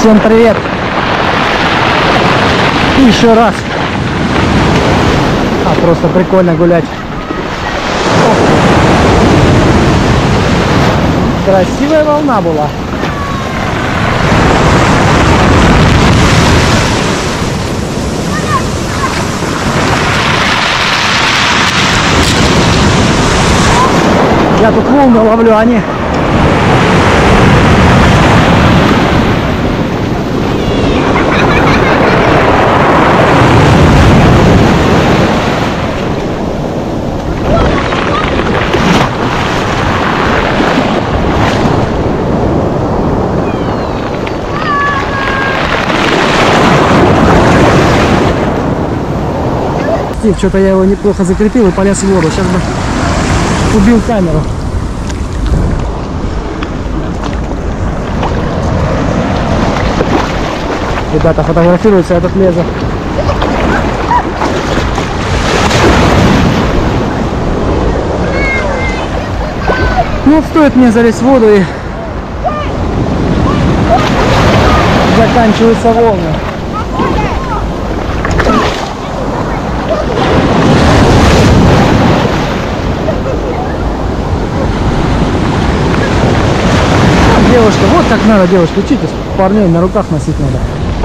Всем привет! Еще раз. Просто прикольно гулять. Красивая волна была. Я тут волны ловлю, они. Что-то я его неплохо закрепил и полез в воду. Сейчас бы убил камеру. Ребята фотографируются, я тут лезу. Ну, стоит мне залезть в воду и заканчиваются волны. Девушка, вот как надо, девушка, учитесь, парней на руках носить надо.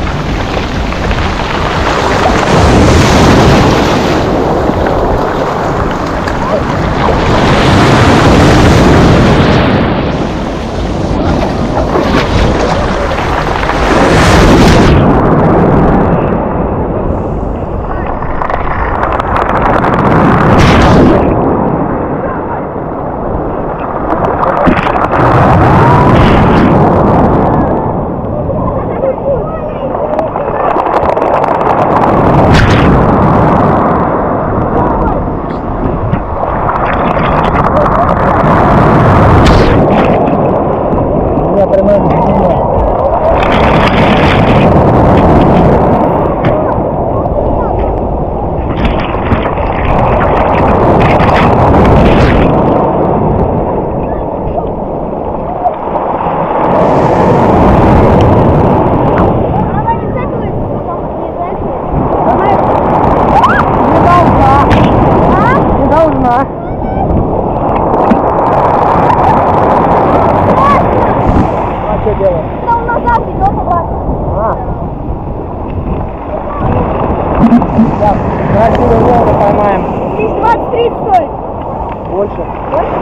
Красивую волну поймаем. Здесь 23 стоит. Больше. Больше?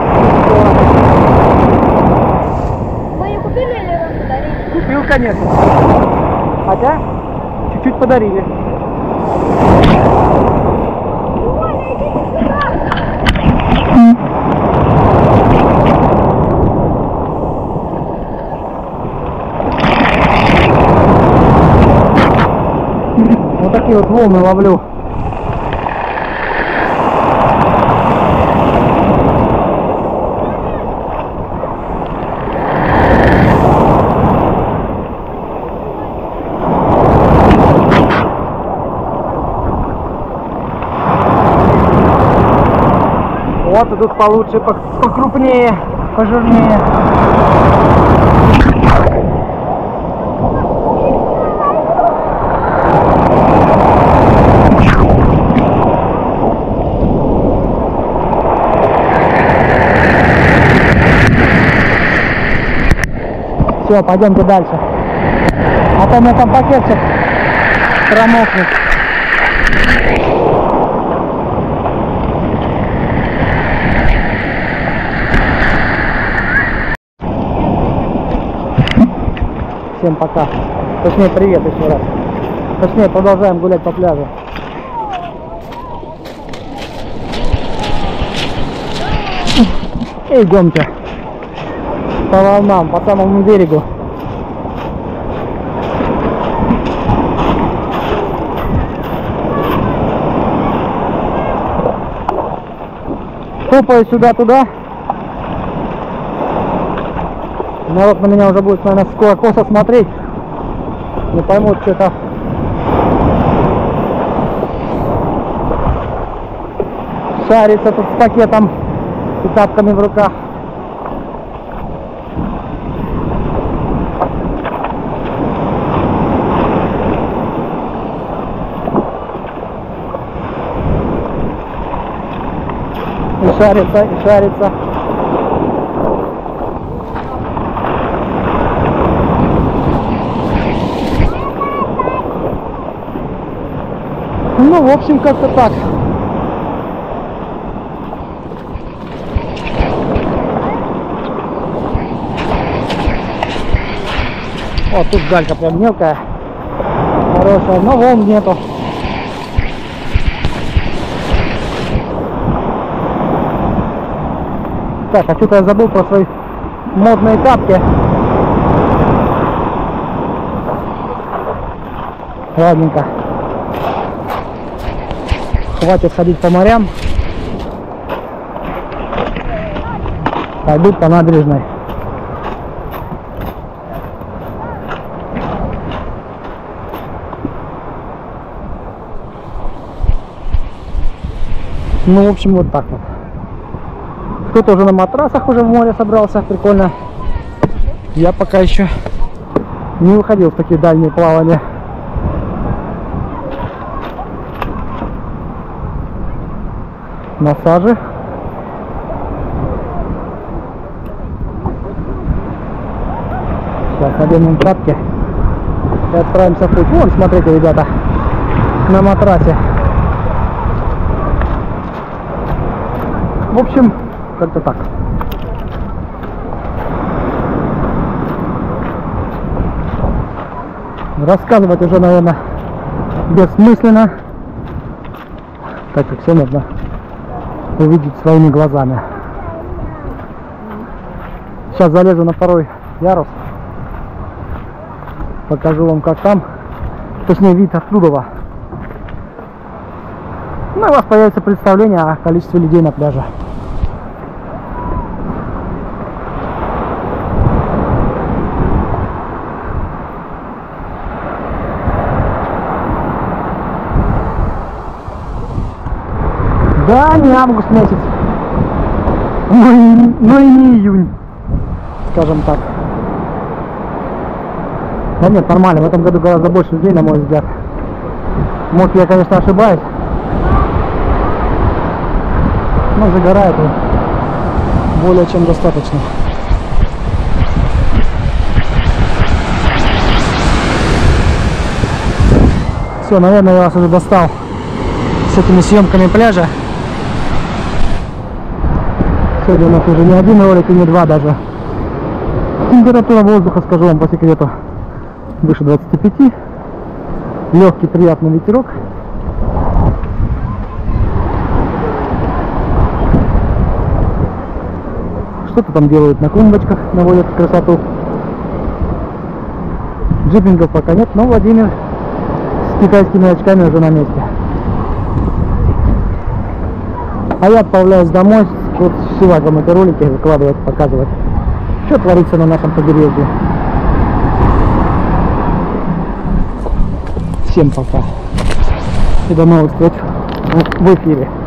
Вы ее купили или вам подарили? Купил, конечно. Хотя чуть-чуть подарили. Вот такие вот волны ловлю. Вот идут получше, покрупнее, пожирнее. Все, пойдемте дальше. А то мне там пакет сейчас промокнет. Всем пока. Точнее, привет еще раз. Точнее, продолжаем гулять по пляжу. И идемте по волнам, по самому берегу. Топаю сюда-туда. Народ на меня уже будет, наверное, скоро косо смотреть. Не поймут, что это. Шарится тут с пакетом и тапками в руках. шарится и шарится. Ну, в общем, как-то так. Вот тут галька прям мелкая, хорошая, но волн нету. Так, а что-то я забыл про свои модные тапки. Ладненько. Хватит ходить по морям. Пойдут по набережной. Ну, в общем, вот так вот. Кто-то уже на матрасах уже в море собрался, прикольно. Я пока еще не выходил в такие дальние плавания. Массажи. Сейчас наденем тапки и отправимся в путь. Вон, смотрите, ребята, на матрасе. В общем, как-то так. Рассказывать уже, наверное, бессмысленно, так как все нужно увидеть своими глазами. Сейчас залезу на второй ярус, покажу вам, как там, точнее, вид оттуда. Ну и у вас появится представление о количестве людей на пляже. Да, не август месяц, но и не июнь, скажем так. Да нет, нормально, в этом году гораздо больше людей, на мой взгляд. Может, я, конечно, ошибаюсь, но загорает более чем достаточно. Все, наверное, я вас уже достал с этими съемками пляжа. Сегодня у нас уже не один ролик и не два даже. Температура воздуха, скажу вам по секрету, выше 25. Легкий приятный ветерок. Что-то там делают на клумбочках, наводят красоту. Джипингов пока нет, но Владимир с китайскими очками уже на месте. А я отправляюсь домой, вот с Севагом эти ролики выкладывать, показывать, что творится на нашем побережье. Всем пока и до новых встреч в эфире.